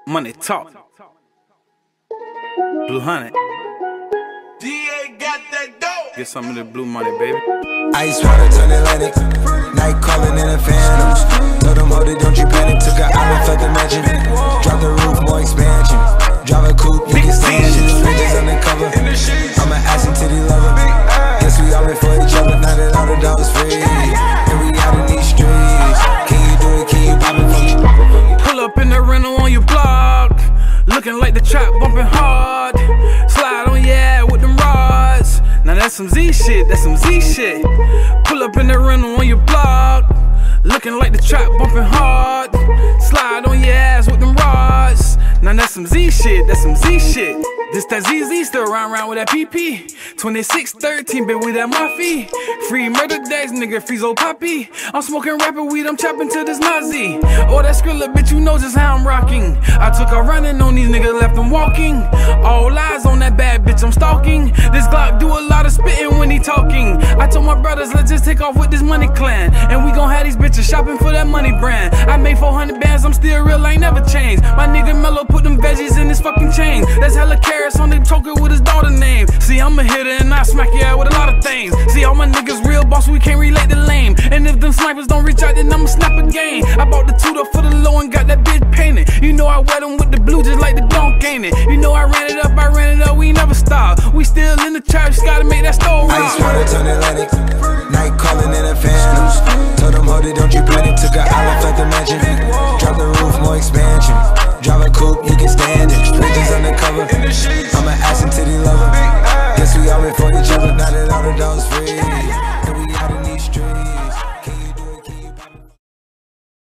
Money talk. Blue Honey. DA got that dope. Get some of the blue money, baby. Ice water turn Atlantic. Night calling in a phantom. Told them, hold it, don't you panic. Took an island, left the mansion. Drop the roof, more expansion. Drive a coupe, you can stand it. Bridges undercover. I'm an ass and titty lover. Guess we all in for each other. Now that all the dogs free. And we out in these streets. Can you do it? Can you pop it for me? Pull up in the rental on your block. Looking like the trap bumping hard. Slide on your ass with them rods. Now that's some Z shit, that's some Z shit. Pull up in the rental on your block. Looking like the trap bumping hard. Slide on your ass with them rods. Now that's some Z shit, that's some Z shit. This that ZZ, still round with that PP. 2613, bitch, with that Muffy. Free murder days, nigga, freeze old poppy. I'm smoking rapper weed, I'm chopping to this Nazi. Oh, that Skrilla, bitch, you know just how I'm rocking. I took a running on these niggas, left them walking. All eyes on that bad bitch, I'm stalking. This Glock do a lot of spitting when he talking. I told my brothers, let's just take off with this money clan. And we gon' have these bitches shopping for that money brand. I made 400 bands, I'm still real, I ain't never changed. My nigga Mello put them veggies in his fucking chain. That's hella carrots on the choker with his daughter name. See, I'm a hitter and I smack you out with a lot of things. See, all my niggas real boss, we can't relate to lame. And if them snipers don't reach out, then I'ma snap again. I bought the Tudor for the low and got that bitch painted. You know I wet them with the blue just like the donk, ain't it? You know I ran it up, we never stop. We still in the trap, just gotta make that store rock. Ice water turn Atlantic. Night calling in a phantom. Told them, hold it, don't you panic. Took an island, left the